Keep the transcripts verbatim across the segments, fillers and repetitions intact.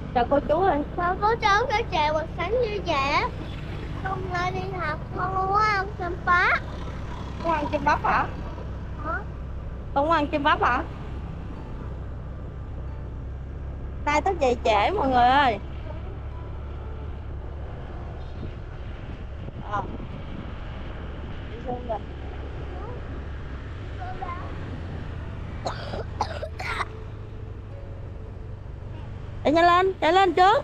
Chào cô chú ơi. Con có cháu cái trẻ buổi sáng như trẻ. Không ra đi học, con không có ăn cơm bá. Con ăn kem bắp hả? Hả? Con có ăn kem bắp hả? Nay thức dậy trễ mọi người ơi. Ờ. Đi xuống rồi. Chạy nhanh lên, chạy lên trước.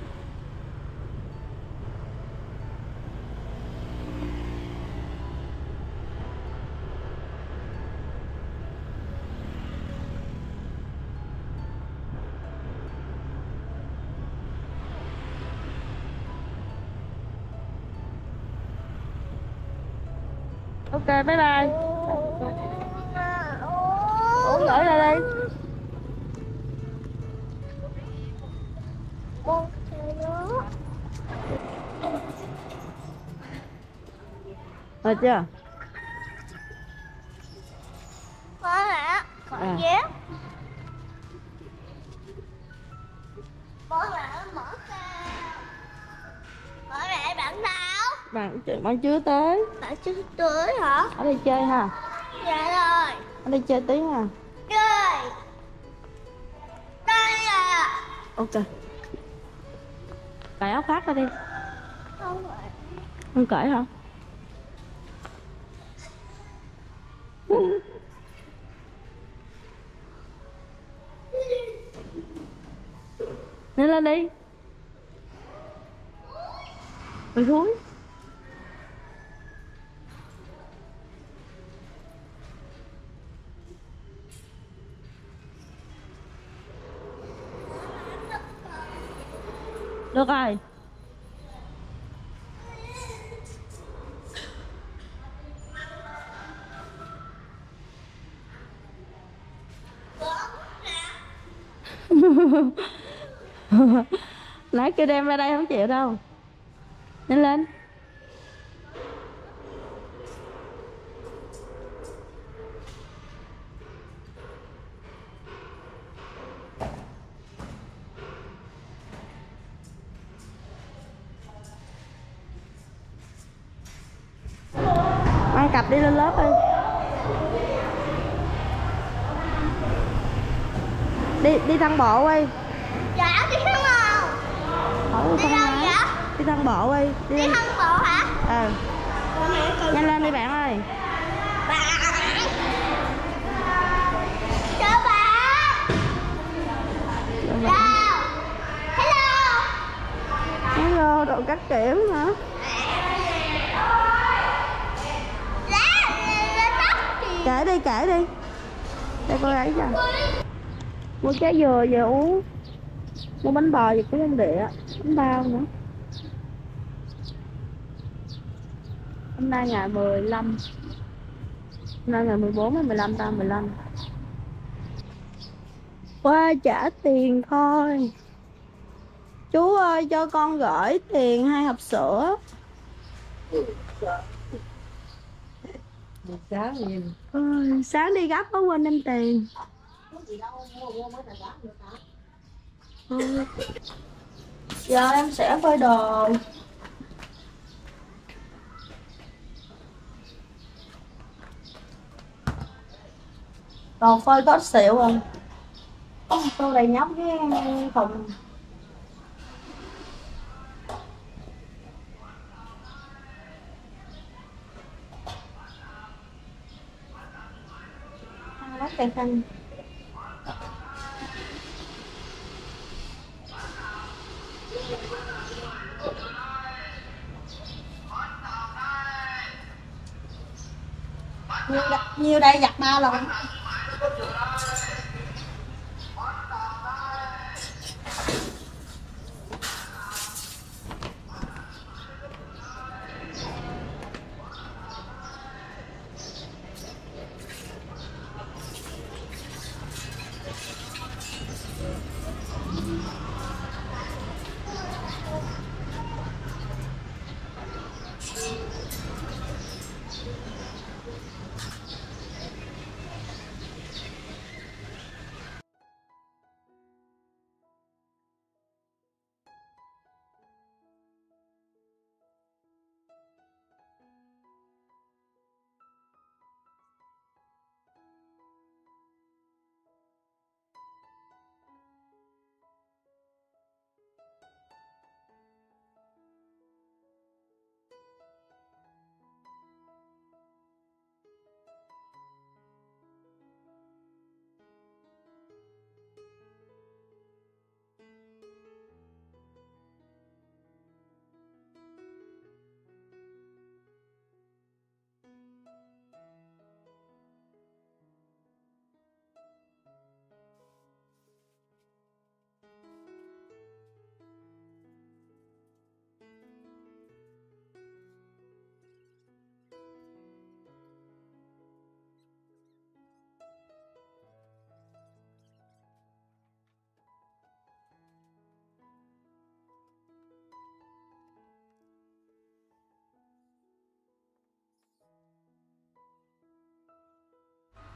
Ok, bye bye. Ủa, gửi lại đi. Con chơi nữa. Rồi chưa? Có hả? Có À. dép. Có hả? Mở ra. Mở ra bạn nào? Bạn bạn chưa tới. Bạn chưa tới hả? Ở đây chơi ha. Dạ rồi. Ở đây chơi tí ha. Chơi. Đây à. Ok. Cởi áo khoác ra đi. Không phải. Không cởi hả? Lên lên đi. Mày thúi. Được rồi. Nãy kêu đem ra đây không chịu đâu. Nhanh lên. Mang cặp đi lên lớp đi. Đi đi thang bộ đi. Dạ đi thang bộ. Hỏi Đi con đâu nói. vậy? Đi thang bộ đi. Đi, Đi đi. thang bộ hả? Ờ. Nhanh lên đi bạn ơi. Bạn. Chào bạn. Chào. Hello. Hello, độ các kiểu hả? Lá lá tóc thì Kể đi, kể đi. Đây cô ấy cho. Mua trái dừa về uống. Mua bánh bò về cũng không địa. Bánh bao nữa. Hôm nay ngày mười lăm. Hôm nay ngày mười bốn hay mười lăm ta? mười lăm. Qua trả tiền thôi. Chú ơi cho con gửi tiền hai hộp sữa. Sáng gì? Ừ, sáng đi gấp có quên đem tiền. Ừ. Giờ em sẽ phơi đồ. Đồ phơi có xịu rồi. Có một tô đầy nhóc với thùng. Lát cây khăn. Nhiều, nhiều đây giặt bao rồi.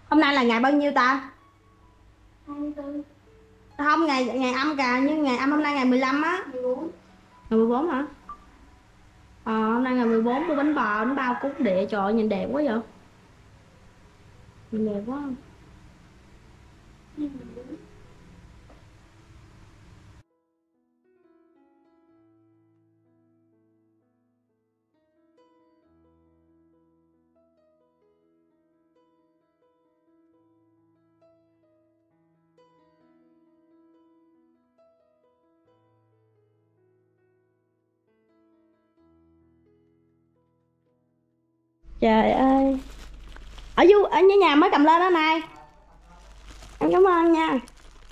Hôm nay là ngày bao nhiêu ta? hai mươi tư. Không, ngày ngày âm cả, nhưng ngày âm hôm nay ngày mười lăm á. mười bốn. Ngày mười bốn hả? Ờ, hôm nay ngày mười bốn mua bánh bò, bánh bao cúc địa, trời ơi, nhìn đẹp quá vậy. Nhìn đẹp quá. Trời ơi. Ở du ở nhà mới cầm lên đó này. Em cảm ơn nha.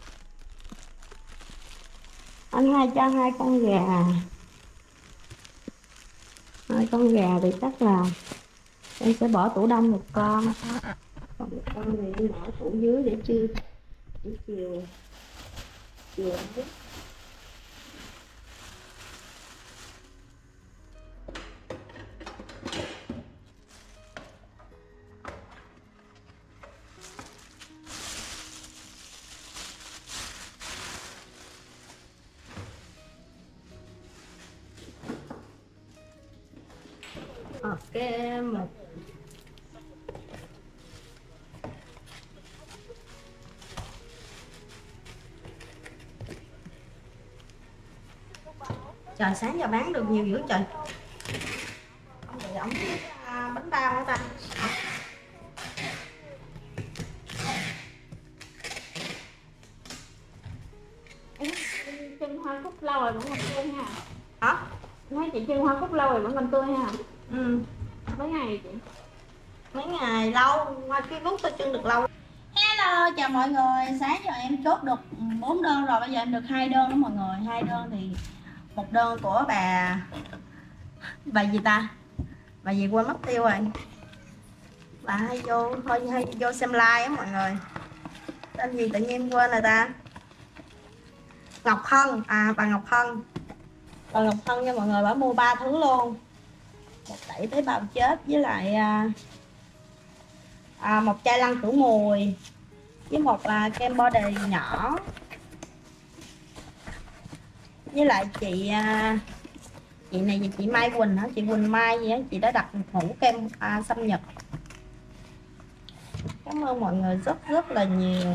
Anh hai cho hai con gà. Hai con gà thì chắc là em sẽ bỏ tủ đông một con. Còn một con này em bỏ tủ dưới để chưa để chiều chiều hết. Ok, một trời, sáng giờ bán được nhiều dữ trời. Ông thì ông biết à, bánh bao hả ta? Trưng hoa cúc lâu rồi vẫn còn tươi ha. Hả? Nói chị trưng hoa cúc lâu rồi vẫn còn tươi ha. Ừ. Mấy ngày chị? Mấy ngày lâu, qua cái bút tôi trưng được lâu. Hello, chào mọi người. Sáng giờ em chốt được bốn đơn rồi, bây giờ em được hai đơn đó mọi người. Hai đơn thì một đơn của bà bà gì ta? Bà gì quên mất tiêu rồi. Bà hay vô thôi hay vô xem like á mọi người. Tên gì tự nhiên quên rồi ta? Ngọc Hân, à bà Ngọc Hân. Bà Ngọc Hân nha mọi người, bà mua ba thứ luôn. Một tẩy tế bào chết với lại à, à, một chai lăn khử mùi với một là kem body nhỏ, với lại chị à, chị này gì chị Mai Quỳnh hả, chị Quỳnh Mai gì á, chị đã đặt một hũ kem à, xâm nhập. Cảm ơn mọi người rất rất là nhiều.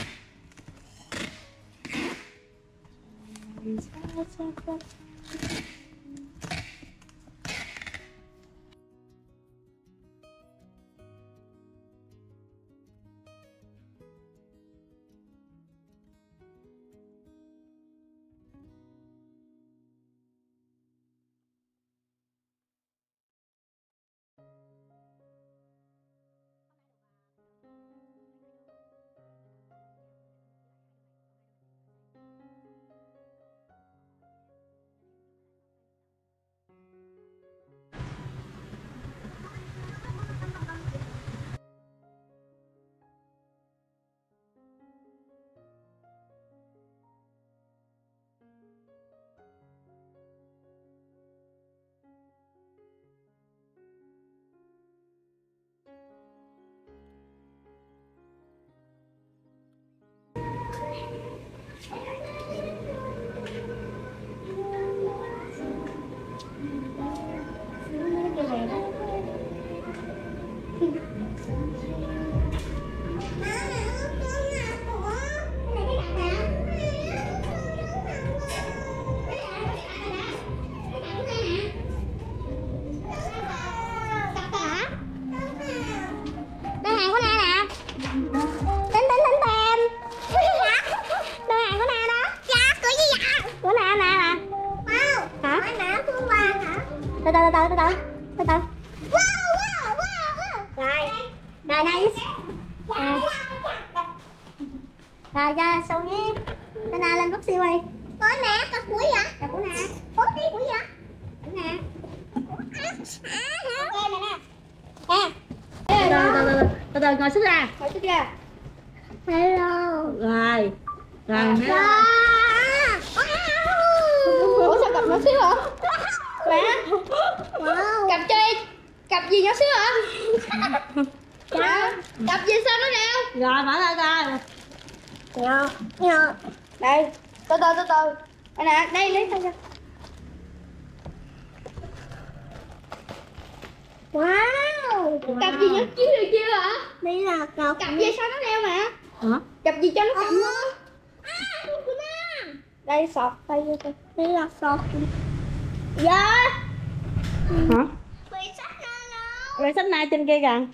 Từ từ từ từ từ từ từ. Rồi, rồi này. À. Rồi ra sâu nhé. Nana lên bút siêu đi. Có nè, có cuối vậy? Là của nè. Có tí cuối vậy? Của nè. Ok nè nè. Nè. Từ từ từ từ từ từ ngồi xuống ra. Ngồi xuống ra. Hello. Rồi. Rồi. Ủa sao cặp nhỏ xíu hả? Mẹ. Wow. Cặp cho em. Cặp gì nhỏ xíu hả? Dạ. Cặp gì sao nó nào? Rồi mở ra coi. Nhờ, nhờ. Đây, từ từ từ từ. Đây nè, đây lấy tay ra. Wow. Cặp gì nhất chiếu được chưa hả? Đây là cặp. Cặp dây sao nó đeo mà. Hả? Cặp gì cho nó cầm á. À, của Nam. Đây sọt tay vô coi. Đây là sọt. Dạ. Hả? Quay sách ra đâu? Quay sách na trên kia kìa.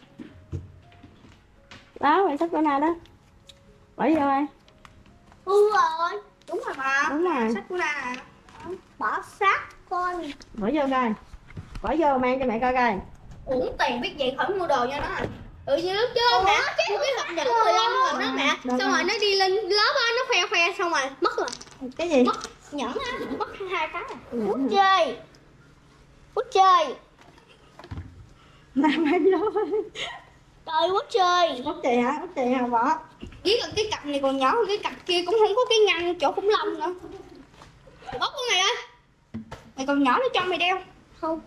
Đó, quay sách của na đó. Bỏ vô đây. Ừ rồi. Đúng rồi mà. Đúng rồi. Sách của na nè. Bỏ xác con. Bỏ vô coi. Bỏ vô mang cho mẹ coi coi. Uổng tiền biết gì khỏi mua đồ cho nó. Ừ như lúc trước mẹ mua cái hộp nhẫn mười lăm rồi đó mẹ. Xong rồi nó đi lên lớp á, nó khoe khoe xong rồi mất rồi. Cái gì? Mất nhẫn á, mất hai cái. Bút chơi. Bút chơi. Nam ai vô. Trời bút chơi. Bút chì hả? Bút chì hả bỏ. Biết là cái cặp này còn nhỏ hơn cái cặp kia, cũng không có cái ngăn chỗ khủng long nữa. Bóc con này ơi. Mày còn nhỏ nó cho mày đeo. Không.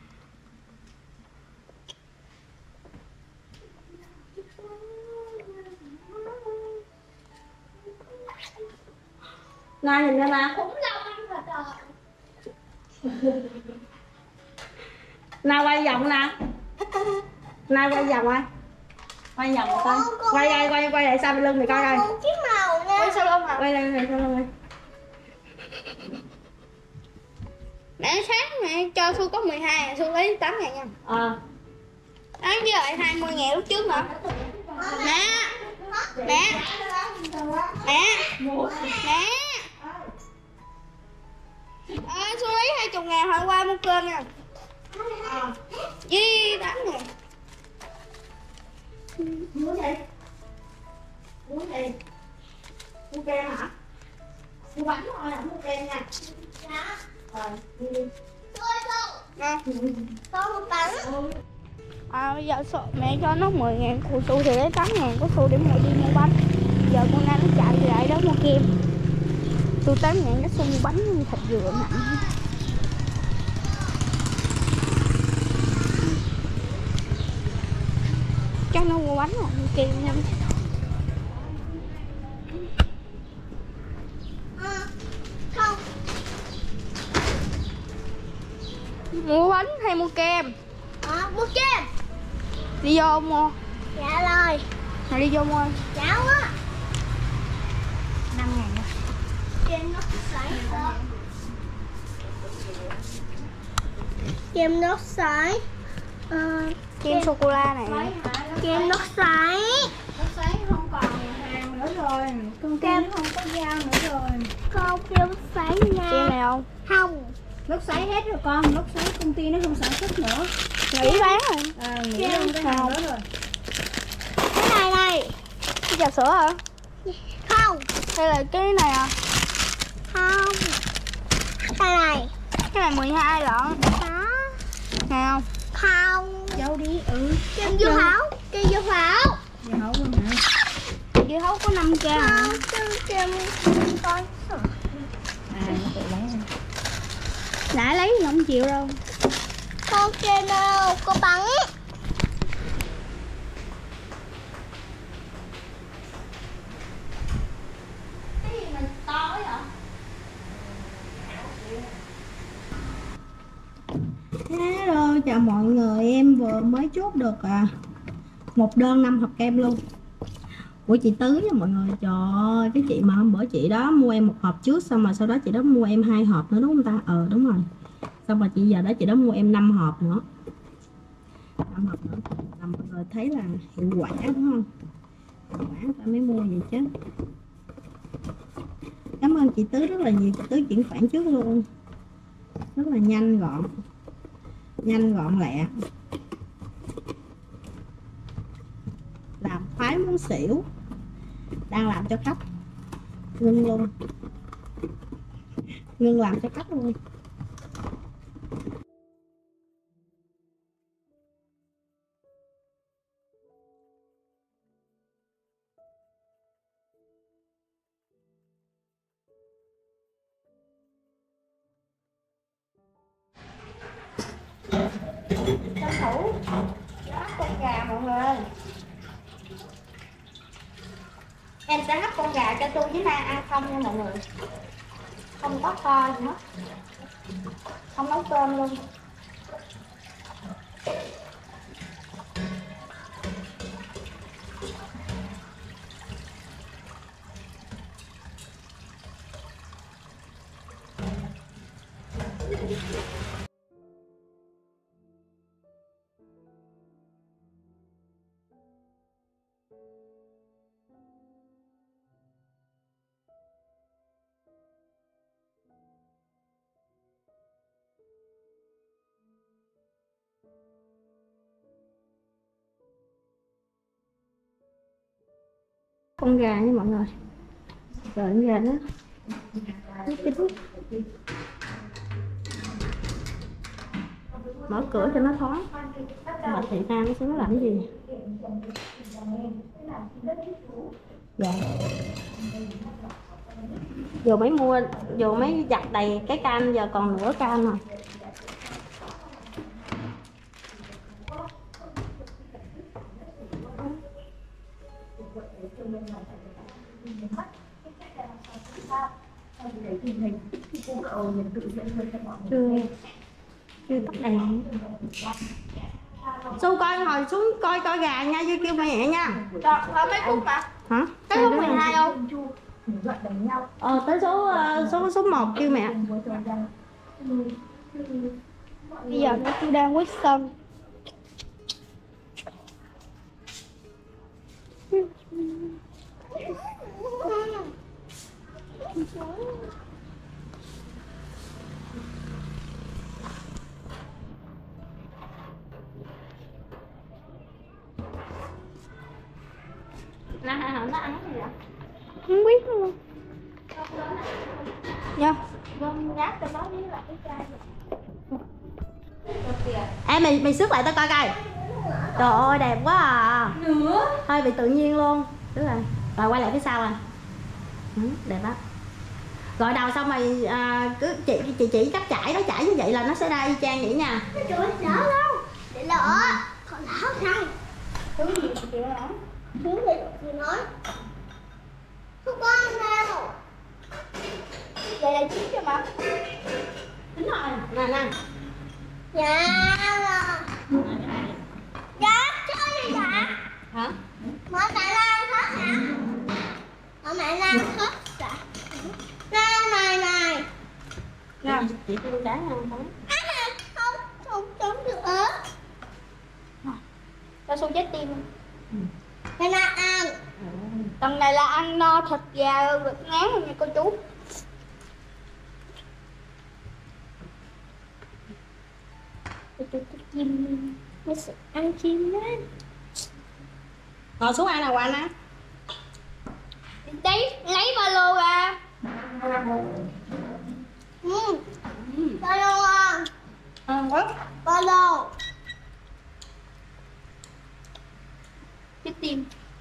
Na nhìn ra na. Khủng long ăn thịt rồi. Na quay vòng nè. Na quay vòng ơi. Quay vòng rồi coi. Quay đây, quay quay lại sau lưng mày coi coi. Cái màu nè. Quay sau lưng à. Quay đây này sau lưng này. Mẹ sáng mẹ cho Thu có mười hai, Thu lấy tám ngàn nha. Ờ. Đó với lại hai mươi ngàn lúc trước nữa. Mẹ. Mẹ. Mẹ. Mẹ. À, Thu lấy hai mươi ngàn hồi qua mua cơm nha. Ờ. Với tám ngàn. Muốn gì? Muốn gì? Mua kem hả? Mua bánh thôi hả? Mua kem nha. Dạ. Rồi, đi đi. Thôi thôi. Nè. Có một bánh. À bây giờ sợ mẹ cho nó mười ngàn, của Thu thì lấy tám ngàn của Thu để mẹ đi mua bánh. Giờ con Nam nó chạy về lại đó mua kem. Thu tám ngàn cái Thu mua bánh thịt dừa nặng. Cho nó mua bánh hoặc mua kem nha. Không. Mua bánh hay mua kem? À, mua kem. Đi vô mua. Dạ rồi. Rồi đi vô mua. Cháu á. năm ngàn nha. Kem nước sấy. Kem nước sấy. Ờ, Kem sô cô la này. kem nước sấy. Nước sấy không còn hàng nữa rồi. Con kem không có dao nữa rồi. Không kem sấy nha. Kem này không? Không. Nước sấy hết rồi con. Nước sấy công ty nó không sản xuất nữa. Nghỉ bán rồi. À, nghỉ luôn cái hàng đó rồi. Cái này này. Cái trà sữa hả? Không. Hay là cái này à? Không. Cái này. Cái này mười hai lận. Đó. Nghe không? Không. Dâu đi. Ừ. Kem dưa hấu. Kem dưa hấu. Dưa hấu luôn hả? Dưa hấu có năm k hả? Không. Kem con. À, nó tự lấy rồi. Đã lấy thì không chịu đâu. Con kem đâu. Con bắn. Cái gì mà to ấy hả? Hello, chào mọi người, em vừa mới chốt được à, một đơn năm hộp kem luôn của chị Tứ nha mọi người. Trời ơi, cái chị mà hôm bữa chị đó mua em một hộp trước, xong rồi sau đó chị đó mua em hai hộp nữa đúng không ta? Ờ đúng rồi. Xong rồi chị giờ đó chị đó mua em năm hộp nữa. năm hộp nữa là mọi người thấy là hiệu quả đúng không? Hiệu quả ta mới mua vậy chứ. Cảm ơn chị Tứ rất là nhiều, chị Tứ chuyển khoản trước luôn. Rất là nhanh gọn. Nhanh gọn lẹ. Làm khoái muốn xỉu. Đang làm cho khách. Ngưng luôn. Ngưng làm cho khách luôn. Tranh thủ bắt con gà mọi người ơi. Em sẽ hấp con gà cho tôi với Na ăn không nha mọi người. Không có kho gì hết. Không nấu cơm luôn. Con gà nha mọi người. Rồi con gà nó nó chín. Mở cửa cho nó thoáng. Bạch Thị Nam nó xuống làm cái gì? Dạ. Dù mới mua, dù mới giặt đầy cái can, giờ còn nửa can rồi. Chưa chưa tắt đèn. Su coi ngồi xuống coi coi gà nha, Duy kêu mẹ nha. Rồi, có mấy phút mà. Hả? Tới phút mười hai không? Ờ tới số số số một kêu mẹ. Bây giờ nó tôi đang quét sân. Nó ăn nó ăn cái gì vậy? Không biết luôn. Nha. Gom rác cho nó với lại cái chai. Em mày mày xước lại tao coi coi. Trời ơi đẹp quá à. Nữa. Thôi bị tự nhiên luôn. Đúng rồi. Rồi quay lại phía sau à. Ừ, đẹp đó. Gội đầu xong rồi à, cứ chị chị chỉ cách chải nó chải như vậy là nó sẽ ra y chang vậy nha. Trời ơi, đỡ đâu. Để lỡ. Còn lỡ này. Thứ gì mà chịu lỡ? Thứ gì chị nói. Không có nào. Vậy là chín cho mà. Đúng rồi. Nè nè. Dạ. Dạ, chơi gì vậy? Hả? Mở mẹ lan hết hả? Mở mẹ lan hết hả? Lan này này. Nè, chị tôi đá ăn không? Không, không chống được ớt. Cho xuống chết tim. Ừ. Đây là ăn. Ừ. Tầng này là ăn no thịt gà được ngán rồi nha cô chú. Tôi tôi chim, nó sẽ ăn chim đó. Ngồi xuống ăn nào qua nè. Đấy, lấy ba lô ra. Ừ. Ba lô à. Ăn quá. Ba lô. Chết tim.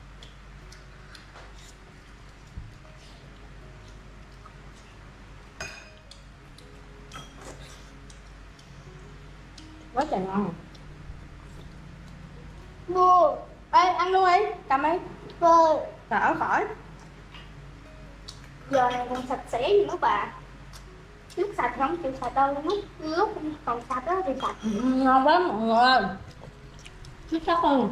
Quá trời ngon. Mua. Ê ăn luôn đi, cầm đi. Rồi. Đỡ khỏi. Giờ này còn sạch sẽ gì nữa bà. Nước sạch không chịu sạch đâu, lúc lúc còn sạch đó thì sạch. Ừ, ngon quá mọi người ơi. Xuất sắc luôn.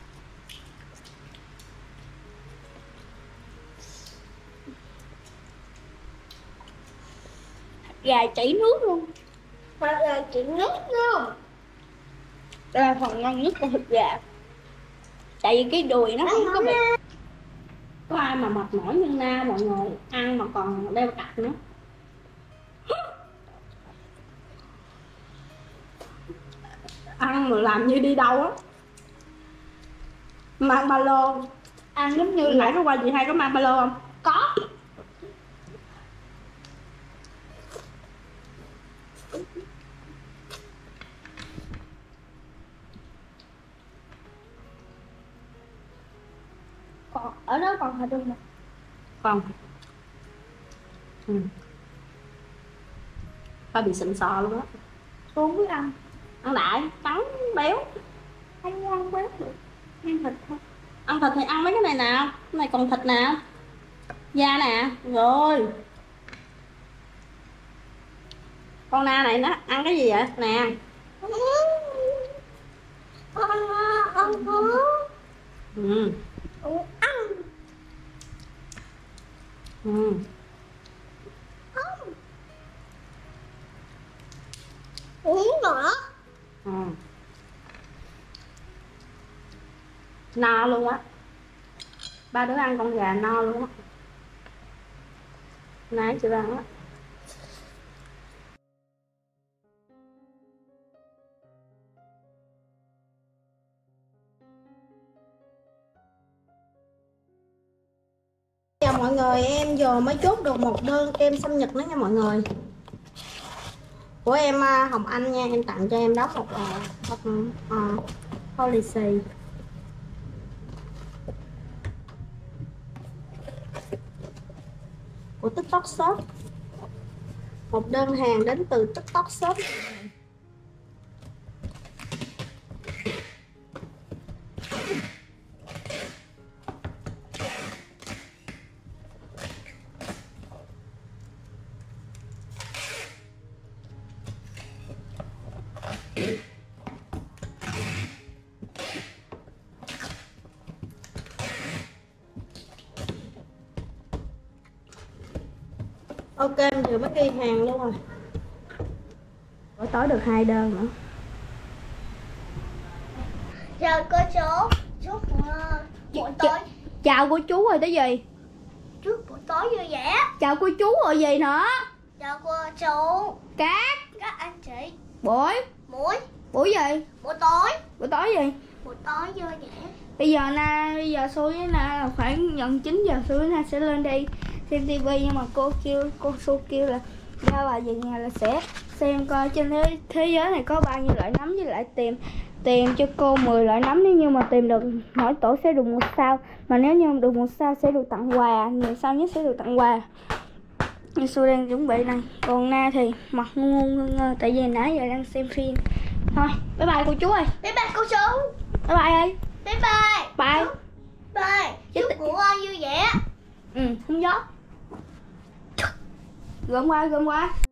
Gà chảy nước luôn. Hoặc là chảy nước luôn. Đây là phần ngon nhất của thịt gà. Tại vì cái đùi nó không có bị. Có ai mà mệt mỏi như Na mọi người ăn mà còn đeo cặp nữa. Ăn mà làm như đi đâu á. Mang ba lô. Ăn giống như Nãy có qua chị hai có mang ba lô không? có. Còn ở đó còn hả đừng mà. Không. Ừ. Phải bị xịn sò luôn á. Tôi biết ăn. Ăn đại, trắng, béo. Ăn ngon quá được. Ăn thịt thôi. Ăn thịt thì ăn mấy cái này nào. Cái này còn thịt nào. Da nè, rồi. Con Na này nó ăn cái gì vậy? Nè. Ừ. Ừ. Uống nữa. Ừ. No luôn á. Ba đứa ăn con gà no luôn á. Nãy chưa ăn á. Chào mọi người, em vừa mới chốt được một đơn kem sinh nhật nữa nha mọi người. Của em Hồng Anh nha, em tặng cho em đó một uh, uh, holy xì. Của TikTok Shop. Một đơn hàng đến từ TikTok Shop. Ok, em vừa mới ghi hàng luôn rồi. Buổi tối được hai đơn nữa. Chào cô chú. Chúc uh, buổi tối. Chào cô chú rồi tới gì? Chúc buổi tối vui vẻ. Chào cô chú rồi gì nữa? Chào cô chú. Các Các anh chị. buổi Buổi. buổi gì? Buổi tối. Buổi tối gì? Buổi tối vui vẻ. Bây giờ na bây giờ Xu với Na là khoảng gần chín giờ Xu với Na sẽ lên đi xem tivi, nhưng mà cô kêu cô Xu kêu là ra bà về nhà là sẽ xem coi trên thế, thế giới này có bao nhiêu loại nấm, với lại tìm tìm cho cô mười loại nấm. Nếu như mà tìm được mỗi tổ sẽ được một sao, mà nếu như được một sao sẽ được tặng quà, nhiều sao nhất sẽ được tặng quà. Như Xu đang chuẩn bị này, còn Na thì mặt ngu ngu ngơ ngơ tại vì nãy giờ đang xem phim. Thôi bye bye cô chú ơi. Bye bye cô chú. Bye bye ơi. Bye bye. Bye. Bye. Chúc ngủ ngon vui vẻ. Ừ, không gió. Gom qua, gom qua.